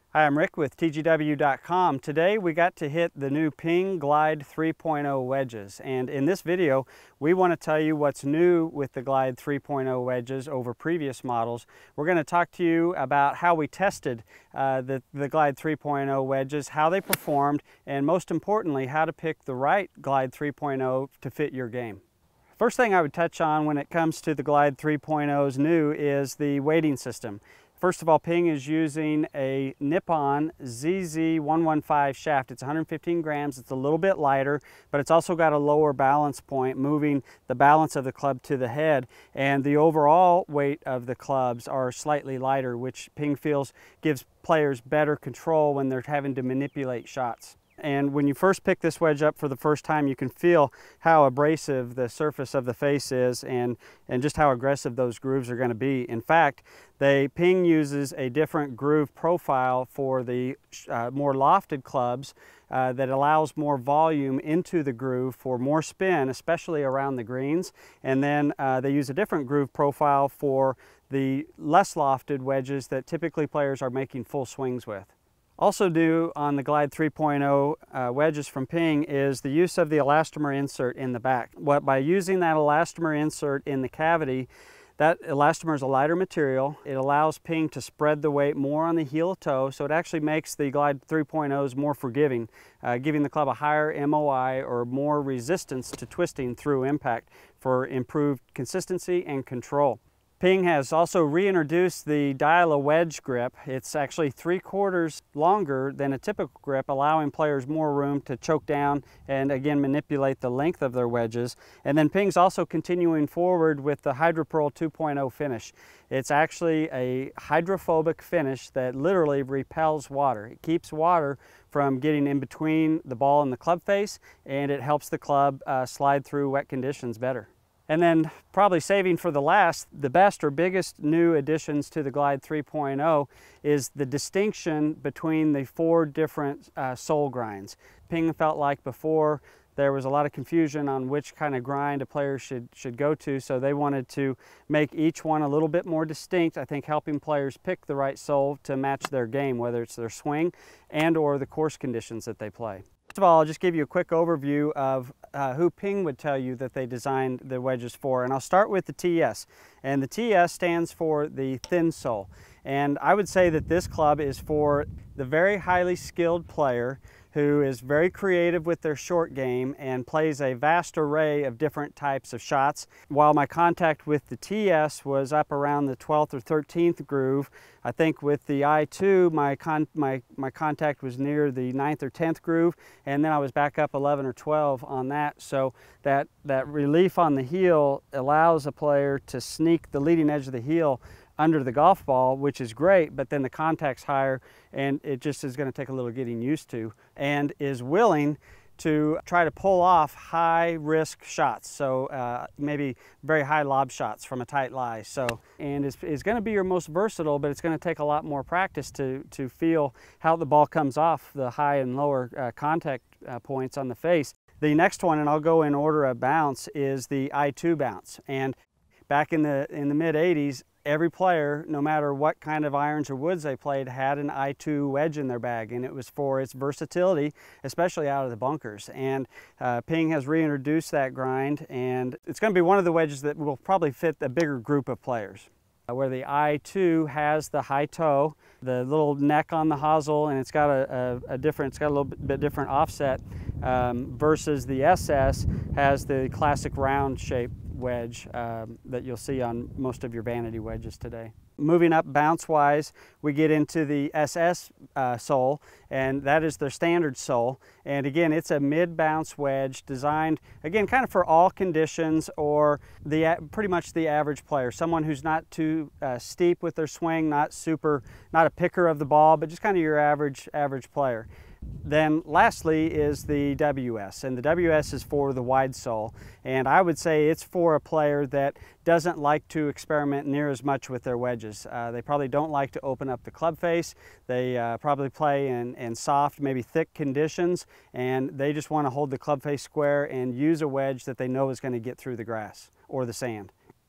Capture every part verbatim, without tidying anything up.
Hi, I'm Rick with T G W dot com. Today we got to hit the new Ping Glide three point oh wedges, and in this video we want to tell you what's new with the Glide three point oh wedges over previous models. We're going to talk to you about how we tested uh, the, the Glide three point oh wedges, how they performed, and most importantly how to pick the right Glide three point oh to fit your game. First thing I would touch on when it comes to the Glide three point oh's new is the weighting system. First of all, Ping is using a Nippon Z Z one fifteen shaft. It's one hundred fifteen grams, it's a little bit lighter, but it's also got a lower balance point, moving the balance of the club to the head, and the overall weight of the clubs are slightly lighter, which Ping feels gives players better control when they're having to manipulate shots. And when you first pick this wedge up for the first time, you can feel how abrasive the surface of the face is and, and just how aggressive those grooves are going to be. In fact, they, Ping uses a different groove profile for the uh, more lofted clubs uh, that allows more volume into the groove for more spin, especially around the greens. And then uh, they use a different groove profile for the less lofted wedges that typically players are making full swings with. Also new on the Glide three point oh uh, wedges from Ping is the use of the elastomer insert in the back. What, by using that elastomer insert in the cavity, that elastomer is a lighter material. It allows Ping to spread the weight more on the heel of toe, so it actually makes the Glide three point ohs more forgiving, uh, giving the club a higher M O I or more resistance to twisting through impact for improved consistency and control. Ping has also reintroduced the dial-a-wedge grip. It's actually three quarters longer than a typical grip, allowing players more room to choke down and again manipulate the length of their wedges. And then Ping's also continuing forward with the HydroPearl two point oh finish. It's actually a hydrophobic finish that literally repels water. It keeps water from getting in between the ball and the club face, and it helps the club uh, slide through wet conditions better. And then probably saving for the last, the best or biggest new additions to the Glide three point oh is the distinction between the four different uh, sole grinds. Ping felt like before there was a lot of confusion on which kind of grind a player should, should go to, so they wanted to make each one a little bit more distinct, I think helping players pick the right sole to match their game, whether it's their swing and or the course conditions that they play. First of all, I'll just give you a quick overview of uh, who Ping would tell you that they designed the wedges for. And I'll start with the T S. And the T S stands for the thin sole. And I would say that this club is for the very highly skilled player who is very creative with their short game and plays a vast array of different types of shots. While my contact with the T S was up around the twelfth or thirteenth groove, I think with the Eye two, my, con my, my contact was near the ninth or tenth groove, and then I was back up eleven or twelve on that. So that, that relief on the heel allows a player to sneak the leading edge of the heel under the golf ball, which is great, but then the contact's higher and it just is going to take a little getting used to, and is willing to try to pull off high risk shots, so uh, maybe very high lob shots from a tight lie. So, and is, is going to be your most versatile, but it's going to take a lot more practice to, to feel how the ball comes off the high and lower uh, contact uh, points on the face. The next one, and I'll go in order of bounce, is the Eye two bounce. And back in the, in the mid eighties, every player, no matter what kind of irons or woods they played, had an Eye two wedge in their bag, and it was for its versatility, especially out of the bunkers. And uh, Ping has reintroduced that grind, and it's going to be one of the wedges that will probably fit a bigger group of players. Uh, where the Eye two has the high toe, the little neck on the hosel, and it's got a, a, a different, it's got a little bit, bit different offset, um, versus the S S has the classic round shape wedge um, that you'll see on most of your vanity wedges today. Moving up bounce-wise, we get into the S S uh, sole, and that is their standard sole. And again, it's a mid-bounce wedge designed, again, kind of for all conditions or the pretty much the average player. Someone who's not too uh, steep with their swing, not super, not a picker of the ball, but just kind of your average, average player. Then lastly is the W S, and the W S is for the wide sole, and I would say it's for a player that doesn't like to experiment near as much with their wedges. Uh, they probably don't like to open up the club face. They uh, probably play in, in soft, maybe thick conditions, and they just want to hold the club face square and use a wedge that they know is going to get through the grass or the sand.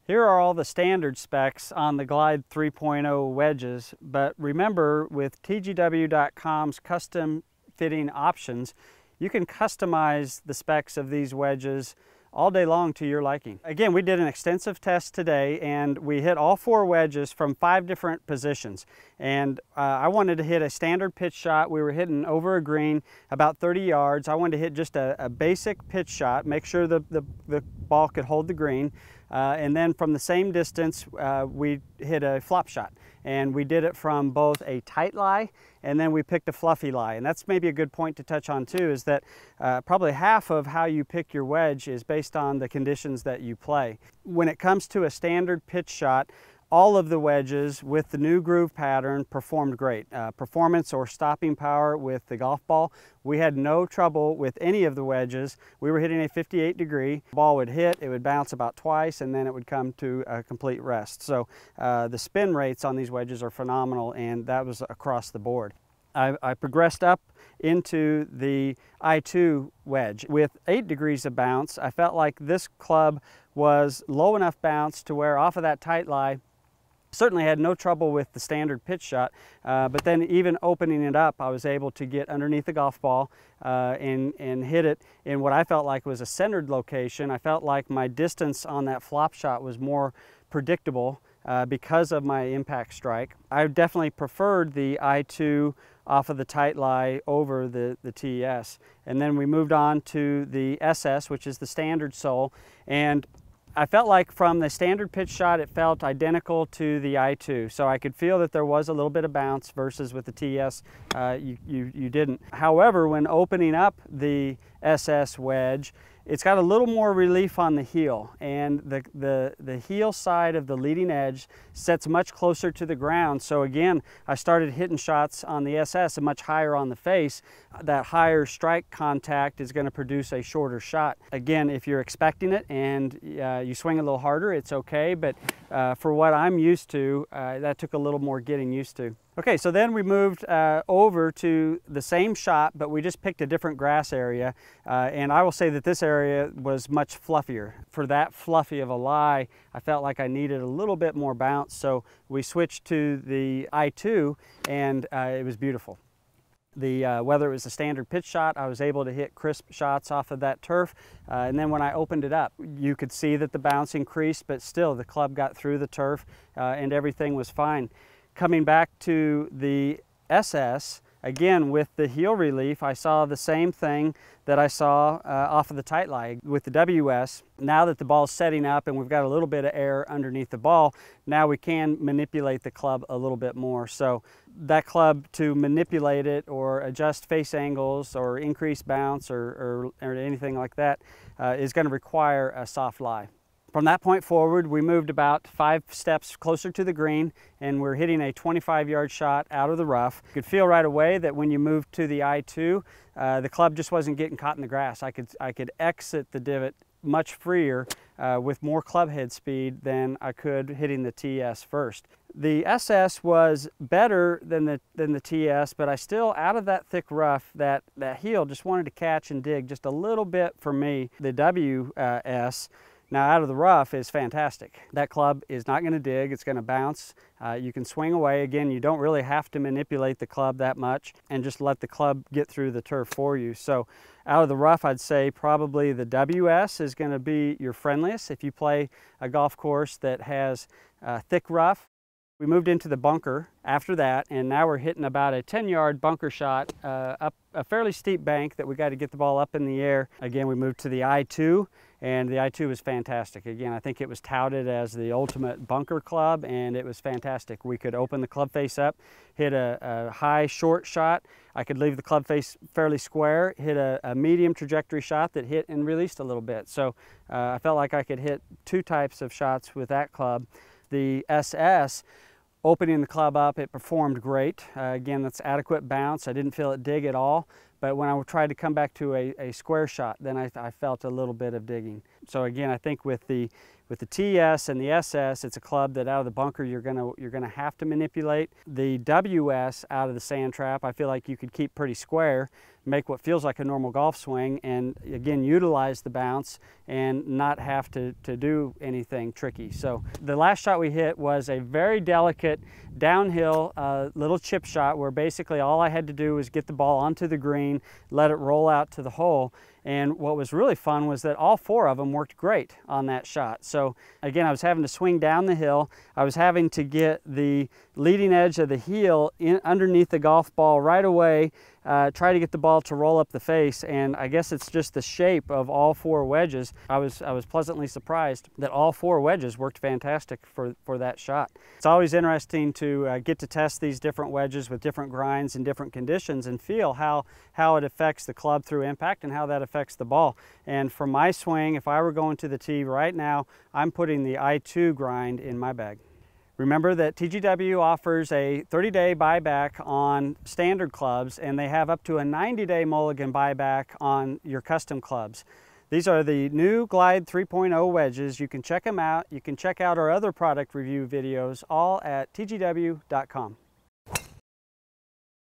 Here are all the standard specs on the Glide three point oh wedges, but remember, with T G W dot com's custom fitting options, you can customize the specs of these wedges all day long to your liking. Again, we did an extensive test today and we hit all four wedges from five different positions. And uh, I wanted to hit a standard pitch shot. We were hitting over a green about thirty yards. I wanted to hit just a, a basic pitch shot, make sure the, the, the ball could hold the green. Uh, and then from the same distance, uh, we hit a flop shot. And we did it from both a tight lie and then we picked a fluffy lie. And that's maybe a good point to touch on too, is that uh, probably half of how you pick your wedge is based on the conditions that you play. When it comes to a standard pitch shot, all of the wedges with the new groove pattern performed great. Uh, performance or stopping power with the golf ball, we had no trouble with any of the wedges. We were hitting a fifty-eight degree. The ball would hit, it would bounce about twice, and then it would come to a complete rest. So uh, the spin rates on these wedges are phenomenal, and that was across the board. I, I progressed up into the Eye two wedge. With eight degrees of bounce, I felt like this club was low enough bounce to where off of that tight lie, certainly had no trouble with the standard pitch shot, uh, but then even opening it up, I was able to get underneath the golf ball uh, and, and hit it in what I felt like was a centered location. I felt like my distance on that flop shot was more predictable uh, because of my impact strike. I definitely preferred the Eye two off of the tight lie over the, the T S. And then we moved on to the S S, which is the standard sole. And I felt like from the standard pitch shot, it felt identical to the Eye two. So I could feel that there was a little bit of bounce versus with the T S, uh, you, you, you didn't. However, when opening up the S S wedge, it's got a little more relief on the heel, and the, the, the heel side of the leading edge sets much closer to the ground. So again, I started hitting shots on the S S much higher on the face. That higher strike contact is going to produce a shorter shot. Again, if you're expecting it and uh, you swing a little harder, it's okay, but uh, for what I'm used to, uh, that took a little more getting used to. Okay, so then we moved uh, over to the same shot, but we just picked a different grass area. Uh, and I will say that this area was much fluffier. For that fluffy of a lie, I felt like I needed a little bit more bounce. So we switched to the Eye two, and uh, it was beautiful. The, uh, whether it was a standard pitch shot, I was able to hit crisp shots off of that turf. Uh, and then when I opened it up, you could see that the bounce increased, but still the club got through the turf uh, and everything was fine. Coming back to the S S, again with the heel relief, I saw the same thing that I saw uh, off of the tight lie with the W S. Now that the ball's setting up and we've got a little bit of air underneath the ball, now we can manipulate the club a little bit more. So that club, to manipulate it or adjust face angles or increase bounce or, or, or anything like that, uh, is going to require a soft lie. From that point forward, we moved about five steps closer to the green, and we're hitting a twenty-five yard shot out of the rough. You could feel right away that when you moved to the Eye two, uh, the club just wasn't getting caught in the grass. I could, I could exit the divot much freer uh, with more club head speed than I could hitting the T S first. The S S was better than the, than the T S, but I still, out of that thick rough, that, that heel just wanted to catch and dig just a little bit for me. The W S, now out of the rough, is fantastic. That club is not going to dig, it's going to bounce. Uh, you can swing away. Again, you don't really have to manipulate the club that much and just let the club get through the turf for you. So out of the rough, I'd say probably the W S is going to be your friendliest if you play a golf course that has uh, thick rough. We moved into the bunker after that, and now we're hitting about a ten yard bunker shot uh, up a fairly steep bank that we got to get the ball up in the air. Again, we moved to the Eye two, and the Eye two was fantastic. Again, I think it was touted as the ultimate bunker club, and it was fantastic. We could open the club face up, hit a, a high short shot. I could leave the club face fairly square, hit a, a medium trajectory shot that hit and released a little bit. So uh, I felt like I could hit two types of shots with that club. The S S, opening the club up, it performed great. Uh, again, that's adequate bounce. I didn't feel it dig at all, but when I tried to come back to a, a square shot, then I, I felt a little bit of digging. So again, I think with the with the T S and the S S, it's a club that out of the bunker you're gonna you're gonna have to manipulate. The W S out of the sand trap, I feel like you could keep pretty square, make what feels like a normal golf swing, and again utilize the bounce and not have to, to do anything tricky. So the last shot we hit was a very delicate downhill uh, little chip shot where basically all I had to do was get the ball onto the green, let it roll out to the hole. And what was really fun was that all four of them worked great on that shot. So again, I was having to swing down the hill. I was having to get the leading edge of the heel in underneath the golf ball right away, uh, try to get the ball to roll up the face. And I guess it's just the shape of all four wedges. I was, I was pleasantly surprised that all four wedges worked fantastic for, for that shot. It's always interesting to uh, get to test these different wedges with different grinds and different conditions and feel how, how it affects the club through impact and how that affects the ball. And for my swing, if I were going to the tee right now, I'm putting the Eye two grind in my bag. Remember that T G W offers a thirty day buyback on standard clubs, and they have up to a ninety day mulligan buyback on your custom clubs. These are the new Glide three point oh wedges. You can check them out. You can check out our other product review videos, all at T G W dot com.